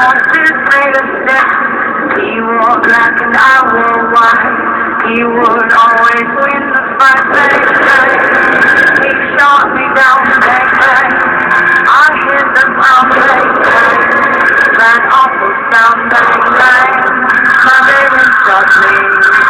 horses made of step. He wore black and I wore white. He would always win the fight. Bang, bang. He shot me down. Bang, bang. I hit the ground. Bang, bang. That awful sound. Bang, bang. My baby shot me.